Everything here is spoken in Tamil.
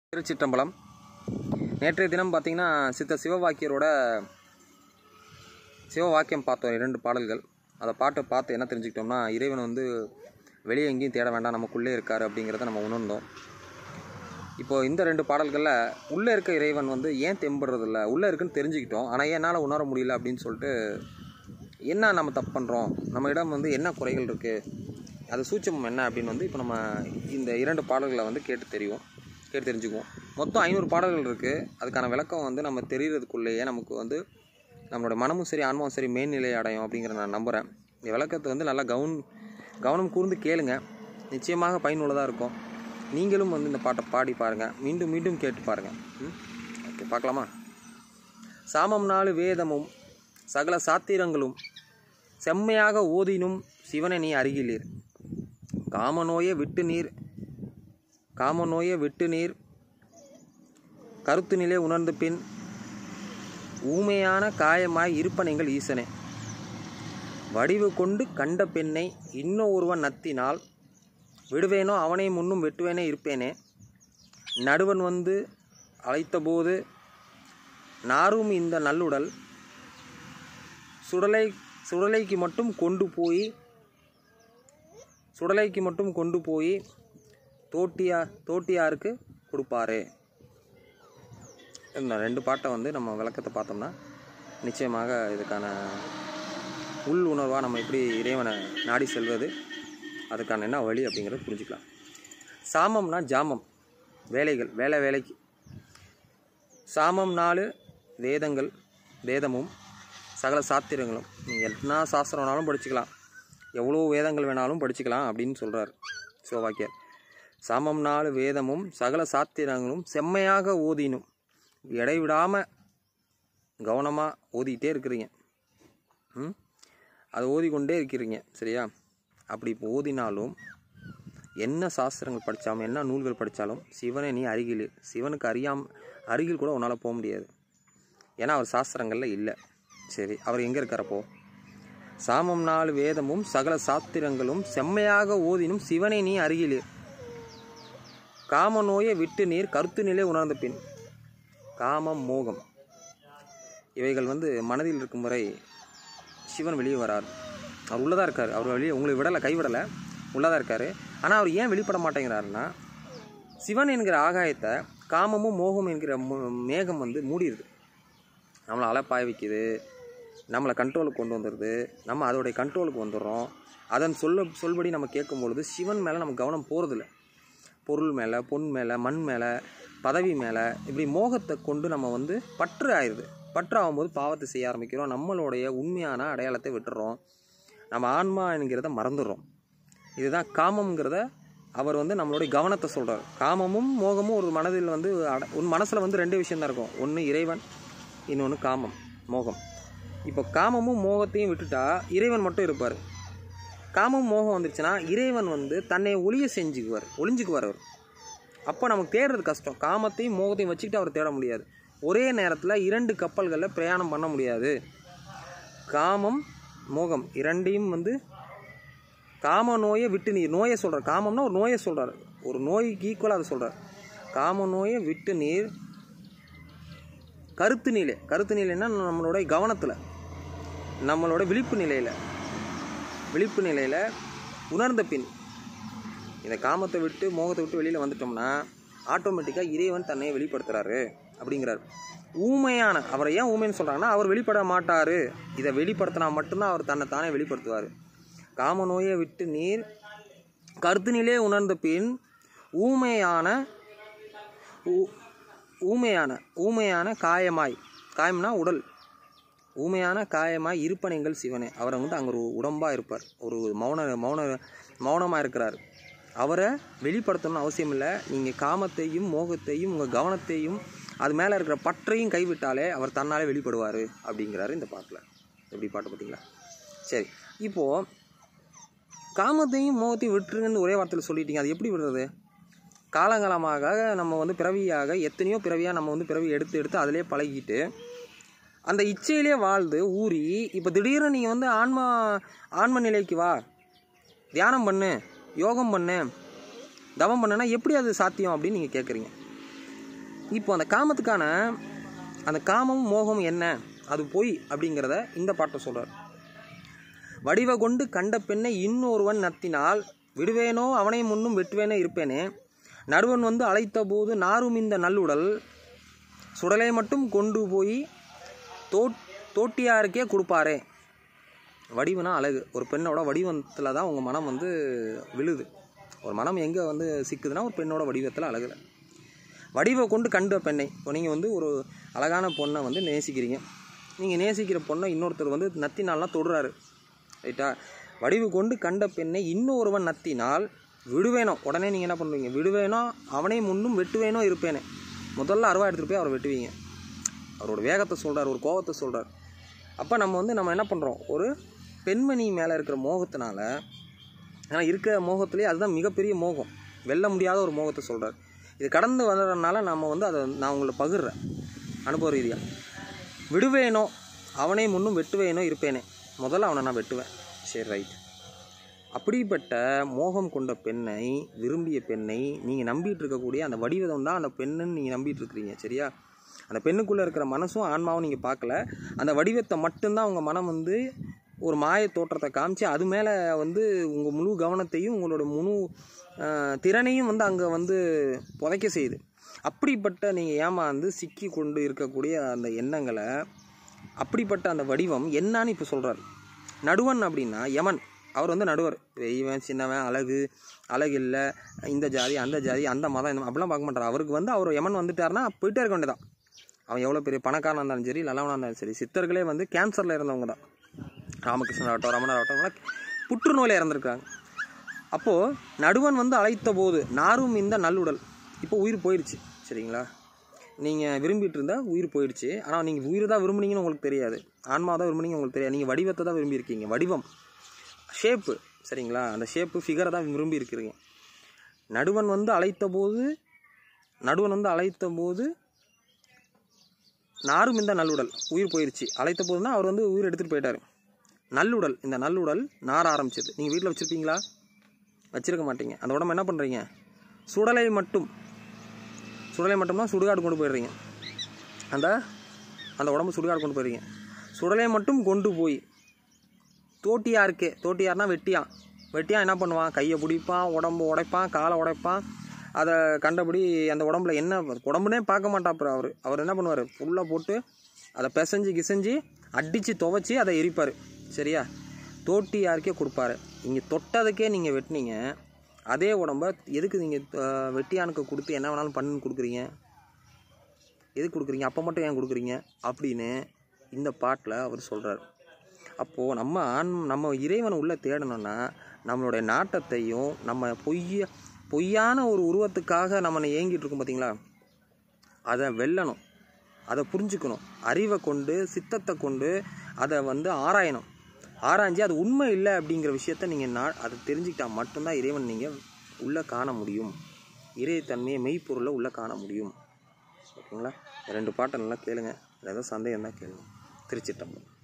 திருச்சிற்றம்பலம். நேற்றைய தினம் பார்த்திங்கன்னா சித்த சிவவாக்கியரோட சிவவாக்கியம் பார்த்தோம், 2 பாடல்கள். அதை பார்த்து என்ன தெரிஞ்சுக்கிட்டோம்னா, இறைவன் வந்து வெளியே எங்கேயும் தேட வேண்டாம், நமக்குள்ளே இருக்கார் அப்படிங்கிறத நம்ம உணர்ந்தோம். இப்போது இந்த 2 பாடல்களில் உள்ளே இருக்க இறைவன் வந்து ஏன் தெம்படுறதில்ல, உள்ளே இருக்குன்னு தெரிஞ்சுக்கிட்டோம், ஆனால் என்னால் உணர முடியல அப்படின்னு சொல்லிட்டு என்ன நம்ம தப்பு பண்ணுறோம், நம்ம இடம் வந்து என்ன குறைகள் இருக்குது, அது சூட்சமம் என்ன அப்படின்னு வந்து இப்போ நம்ம இந்த 2 பாடல்களை வந்து கேட்டு தெரிஞ்சுக்குவோம். மொத்தம் 500 பாடல்கள் இருக்குது. அதுக்கான விளக்கம் வந்து நம்ம தெரிகிறதுக்குள்ளேயே நமக்கு வந்து நம்மளோட மனமும் சரி ஆன்மாவும் சரி மேல்நிலை அடையும் அப்படிங்கிற நான் நம்புகிறேன். இந்த விளக்கத்தை வந்து நல்லா கவனம் கூர்ந்து கேளுங்க, நிச்சயமாக பயனுள்ளதாக இருக்கும். நீங்களும் வந்து இந்த பாட்டை பாடி பாருங்கள், மீண்டும் மீண்டும் கேட்டு பாருங்கள். ஓகே, பார்க்கலாமா? சாமம் 4 வேதமும் சகல சாத்திரங்களும் செம்மையாக ஓதினும் சிவனை நீ அருகிலீர். காமநோயை விட்டு நீர் கருத்து நிலை உணர்ந்த பின் ஊமையான காயமாய் இருப்பனைகள் ஈசனே. வடிவு கொண்டு கண்ட பெண்ணை இன்னும் ஒருவன் நத்தினால் விடுவேனோ அவனை முன்னும் வெட்டுவேனே இருப்பேனே. நடுவன் வந்து அழைத்தபோது நாரும் இந்த நல்லுடல் சுடலைக்கு மட்டும் கொண்டு போய் தோட்டியாருக்கு கொடுப்பாரு. இந்த 2 பாட்டை வந்து நம்ம விளக்கத்தை பார்த்தோம்னா நிச்சயமாக இதுக்கான உள் உணர்வாக நம்ம எப்படி இறைவனை நாடி செல்வது, அதுக்கான என்ன வழி அப்படிங்கிறத புரிஞ்சுக்கலாம். சாமம்னா ஜாமம், வேலைக்கு. சாமம் 4 வேதமும் சகல சாத்திரங்களும். நீங்கள் என்ன சாஸ்திரம் வேணாலும் படிச்சுக்கலாம், எவ்வளோ வேதங்கள் வேணாலும் படிச்சுக்கலாம் அப்படின்னு சொல்கிறார் சிவவாக்கியர். சாமம் 4 வேதமும் சகல சாத்திரங்களும் செம்மையாக ஓதினும், இடைவிடாமல் கவனமாக ஓதிக்கிட்டே இருக்கிறீங்க, அதை ஓதிக்கொண்டே இருக்கிறீங்க, சரியா? அப்படி இப்போ ஓதினாலும் என்ன சாஸ்திரங்கள் படித்தாலும் என்ன நூல்கள் படித்தாலும் சிவனை நீ சிவனுக்கு அருகில் கூட உன்னால் போக முடியாது. ஏன்னா அவர் சாஸ்திரங்களில் இல்லை. சரி, அவர் எங்கே இருக்காரப்போ? சாமம் 4 வேதமும் சகல சாத்திரங்களும் செம்மையாக ஓதினும் சிவனை நீ அருகிலே. காம நோயை விட்டு நீர் கருத்து நிலை உணர்ந்த பின். காமம் மோகம் இவைகள் வந்து மனதில் இருக்கும் வரை சிவன் வெளியே வரார். அவர் உள்ளதாக இருக்கார், அவர் வெளியே உங்களை கைவிடலை, உள்ளதாக இருக்கார். ஆனால் அவர் ஏன் வெளிப்பட மாட்டேங்கிறாருன்னா, சிவன் என்கிற ஆகாயத்தை காமமும் மோகம் என்கிற மேகம் வந்து மூடிடுது, நம்மளை அலைப்பாய வைக்குது, நம்மளை கண்ட்ரோலுக்கு கொண்டு வந்துடுது. நம்ம அதோடைய கண்ட்ரோலுக்கு வந்துடுறோம். அதன் சொல்படி நம்ம கேட்கும் பொழுது சிவன் மேலே நம்ம கவனம் போகிறதில்ல. பொருள் மேலே, பொன் மேலே, மண் மேலே, பதவி மேலே, இப்படி மோகத்தை கொண்டு நம்ம வந்து பற்று ஆகும்போது பாவத்தை செய்ய ஆரம்பிக்கிறோம். நம்மளுடைய உண்மையான அடையாளத்தை விட்டுறோம், நம்ம ஆன்மா என்கிறத மறந்துடுறோம். இதுதான் காமம்ங்கிறத அவர் வந்து நம்மளுடைய கவனத்தை சொல்கிறார். காமமும் மோகமும் ஒரு மனதில் வந்து மனசில் வந்து 2 விஷயம் தான் இருக்கும், ஒன்று இறைவன், இன்னொன்று காமம் மோகம். இப்போ காமமும் மோகத்தையும் விட்டுட்டா இறைவன் மட்டும் இருப்பார். காமம் மோகம் வந்துருச்சுன்னா இறைவன் வந்து தன்னை ஒளிஞ்சுக்குவார் அவர். அப்போ நமக்கு தேடுறது கஷ்டம். காமத்தையும் மோகத்தையும் வச்சுக்கிட்டு அவர் தேட முடியாது. ஒரே நேரத்தில் 2 கப்பல்களில் பிரயாணம் பண்ண முடியாது. காமம் மோகம் இரண்டையும் வந்து காம நோயை விட்டு நீர், நோயை சொல்கிறார். காமம்னா ஒரு நோயை சொல்கிறார், ஒரு நோய்க்கு ஈக்குவலாக அதை சொல்கிறார். காம நோயை விட்டு நீர் கருத்து நிலைன்னா நம்மளுடைய கவனத்தில், நம்மளோட விழிப்பு நிலையில் உணர்ந்த பின், இந்த காமத்தை விட்டு மோகத்தை விட்டு வெளியில் வந்துட்டோம்னா ஆட்டோமேட்டிக்காக இறைவன் தன்னை வெளிப்படுத்துகிறாரு அப்படிங்கிறார். ஊமையான, அவரை ஏன் ஊமைன்னு சொல்கிறாங்கன்னா, அவர் வெளிப்பட மாட்டார். இதை வெளிப்படுத்தினா மட்டும்தான் அவர் தன்னை தானே வெளிப்படுத்துவார். காம நோயை விட்டு நீர் கருத்து நிலை உணர்ந்த பின் ஊமையான காயம்னா உடல், ஊமையான காயமாய் இருப்பனைகள் சிவனே. அவரை வந்து அங்கே ஒரு உடம்பாக இருப்பார், ஒரு மௌனமாக இருக்கிறார். அவரை வெளிப்படுத்தணும்னு அவசியம் இல்லை. நீங்கள் காமத்தையும் மோகத்தையும் உங்கள் கவனத்தையும் அது மேலே இருக்கிற பற்றையும் கைவிட்டாலே அவர் தன்னாலே வெளிப்படுவார் அப்படிங்கிறாரு இந்த பாட்டில். எப்படி பாட்டு பார்த்தீங்களா? சரி, இப்போது காமத்தையும் மோகத்தையும் விட்டுருங்கன்னு ஒரே வார்த்தையில் சொல்லிட்டீங்க, அது எப்படி விடுறது? காலங்காலமாக நம்ம வந்து எத்தனையோ பிறவியாக நம்ம வந்து பிறவி எடுத்து அதிலே பழகிட்டு அந்த இச்சையிலே வாழ்ந்து ஊறி, இப்போ திடீர்னு நீங்கள் வந்து ஆன்ம நிலைக்கு வா, தியானம் பண்ணு, யோகம் பண்ணு, தவம் பண்ணுன்னா எப்படி அது சாத்தியம் அப்படின்னு நீங்கள் கேட்குறீங்க. இப்போ அந்த காமத்துக்கான அந்த காமமும் மோகமும் என்ன, அது பொய் அப்படிங்கிறத இந்த பாட்டை சொல்கிறார். வடிவ கொண்டு கண்ட பெண்ணை இன்னொருவன் நத்தினால் விடுவேனோ அவனை முன்னும் வெட்டுவேனே இருப்பேனே, நடுவன் வந்து அழைத்த போது நாரும் இந்த நல்லுடல் சுடலை மட்டும் கொண்டு போய் தோட்டியாருக்கே கொடுப்பாரே. வடிவனா அழகு. ஒரு பெண்ணோட வடிவத்தில் தான் உங்கள் மனம் வந்து விழுது. ஒரு மனம் எங்கே வந்து சிக்குதுன்னா ஒரு பெண்ணோட வடிவத்தில் அழகுல. வடிவை கொண்டு கண்ட பெண்ணை, இப்போ நீங்கள் வந்து ஒரு அழகான பொண்ணை வந்து நேசிக்கிறீங்க. நீங்கள் நேசிக்கிற பொண்ணை இன்னொருத்தர் வந்து நத்தினால்னா தொடுறாரு, ரைட்டா? வடிவு கொண்டு கண்ட பெண்ணை இன்னொருவன் நத்தினால் விடுவேனோ, உடனே நீங்கள் என்ன பண்ணுவீங்க? விடுவேனோ அவனே முன்னும் வெட்டுவேனோ இருப்பேனே. முதல்ல அருவா எடுத்துகிட்டு போய் அவரை வெட்டுவீங்க. அவரோட வேகத்தை சொல்கிறார், ஒரு கோபத்தை சொல்கிறார். அப்போ நம்ம என்ன பண்ணுறோம்? ஒரு பெண்மணி மேலே இருக்கிற மோகத்தினால, ஏன்னா இருக்கிற மோகத்துலேயே அதுதான் மிகப்பெரிய மோகம், வெல்ல முடியாத ஒரு மோகத்தை சொல்கிறார். இது கடந்து வர்றதுனால நம்ம வந்து அதை நான் உங்களை பகிர்றேன் அனுபவ ரீதியாக. விடுவேனோ அவனை முன்னும் வெட்டுவேனோ இருப்பேனே. முதல்ல அவனை நான் வெட்டுவேன். சரி, ரைட். அப்படிப்பட்ட மோகம் கொண்ட பெண்ணை, விரும்பிய பெண்ணை நீங்கள் நம்பிட்டு இருக்கக்கூடிய அந்த வடிவம் தான் அந்த பெண்ணுன்னு நீங்கள் நம்பிட்டு இருக்கிறீங்க, சரியா? அந்த பெண்ணுக்குள்ளே இருக்கிற மனசும் ஆன்மாவும் நீங்கள் பார்க்கல. அந்த வடிவத்தை மட்டும்தான் உங்கள் மனம் வந்து ஒரு மாய தோற்றத்தை காமிச்சு அது மேலே வந்து உங்கள் முழு கவனத்தையும் உங்களோட முழு திறனையும் வந்து அங்கே வந்து புதைக்க செய்யுது. அப்படிப்பட்ட நீங்கள் ஏமாந்து சிக்கி கொண்டு இருக்கக்கூடிய அந்த எண்ணங்களை, அப்படிப்பட்ட அந்த வடிவம் என்னான்னு இப்போ சொல்கிறார். நடுவன் அப்படின்னா யமன். அவர் வந்து நடுவர். இவன் சின்னவன், அழகு இல்லை, இந்த ஜாதி அந்த ஜாதி அந்த மதம் இந்த அப்படிலாம் பார்க்க மாட்டார். அவருக்கு வந்து அவர் யமன் வந்துட்டார்னா போயிட்டே இருக்க வேண்டியதான். அவன் எவ்வளோ பெரிய பணக்காரனாக இருந்தாலும் சரி, நல்லவனாக இருந்தாலும் சரி. சித்தர்களே வந்து கேன்சரில் இருந்தவங்க தான். ராமகிருஷ்ணர் ஆகட்டும், ரமணர் ஆகட்டும், புற்றுநோயில் இறந்துருக்காங்க. அப்போது நடுவன் வந்து அழைத்த போது நாரும் இந்த நல்லுடல். இப்போ உயிர் போயிடுச்சு, சரிங்களா? நீங்கள் விரும்பிட்டு இருந்தால் உயிர் போயிடுச்சு. ஆனால் நீங்கள் உயிர் தான் விரும்புனீங்கன்னு உங்களுக்கு தெரியாது, ஆன்மா தான் விரும்புனீங்க உங்களுக்கு தெரியாது. நீங்கள் வடிவத்தை தான் விரும்பியிருக்கீங்க. வடிவம், ஷேப்பு, சரிங்களா? அந்த ஷேப்பு ஃபிகரை தான் விரும்பி இருக்கிறீங்க. நடுவன் வந்து அழைத்த போது நாரும் இந்த நல்லுடல். உயிர் போயிடுச்சு. அழைத்த போதுன்னா அவர் வந்து உயிர் எடுத்துகிட்டு போயிட்டார். நல்லுடல், இந்த நல்லுடல் நார ஆரம்பிச்சது. நீங்கள் வீட்டில் வச்சுருப்பீங்களா? வச்சுருக்க மாட்டீங்க. அந்த உடம்பு என்ன பண்ணுறீங்க? சுடலை மட்டும்னா சுடுகாடு கொண்டு போயிடுறீங்க. அந்த உடம்பு சுடுகாடு கொண்டு போயிடுறீங்க. சுடலை மட்டும் கொண்டு போய் தோட்டியார்னா வெட்டியான் என்ன பண்ணுவான்? கையை பிடிப்பான், உடம்பு உடைப்பான், காலை உடைப்பான். அதை கண்டபடி அந்த உடம்புல என்ன உடம்புனே பார்க்க மாட்டாப்புற. அவர் என்ன பண்ணுவார்? ஃபுல்லாக போட்டு அதை பிசைஞ்சு அடித்து துவைச்சி அதை எரிப்பார், சரியா? தோட்டியாருக்கே கொடுப்பாரு. இங்கே தொட்டதுக்கே நீங்கள் வெட்டினீங்க. அதே உடம்பை எதுக்கு நீங்கள் வெட்டியானுக்கு கொடுத்து என்ன வேணாலும் பண்ணு கொடுக்குறீங்க? எதுக்கு கொடுக்குறீங்க? அப்போ மட்டும் ஏன் கொடுக்குறீங்க அப்படின்னு இந்த பாட்டில் அவர் சொல்கிறார். அப்போது நம்ம இறைவனை உள்ளே தேடணும்னா நம்மளுடைய நாட்டத்தையும் நம்ம பொய்யான ஒரு உருவத்துக்காக நம்ம ஏங்கிட்டு இருக்கோம் பார்த்தீங்களா, அதை வெல்லணும், அதை புரிஞ்சுக்கணும். அறிவை கொண்டு, சித்தத்தை கொண்டு அதை வந்து ஆராய்ஞ்சு அது உண்மை இல்லை அப்படிங்கிற விஷயத்த நீங்கள் அதை தெரிஞ்சுக்கிட்டால் மட்டும்தான் இறைவன் நீங்கள் உள்ளே காண முடியும். இறைத்தன்மையை மெய்ப்பொருளை உள்ளே காண முடியும். ஓகேங்களா? 2 பாட்டை நல்லா கேளுங்க. ஏதாவது சந்தேகம் தான் கேளுங்க. திருச்சிட்டம்பலம்.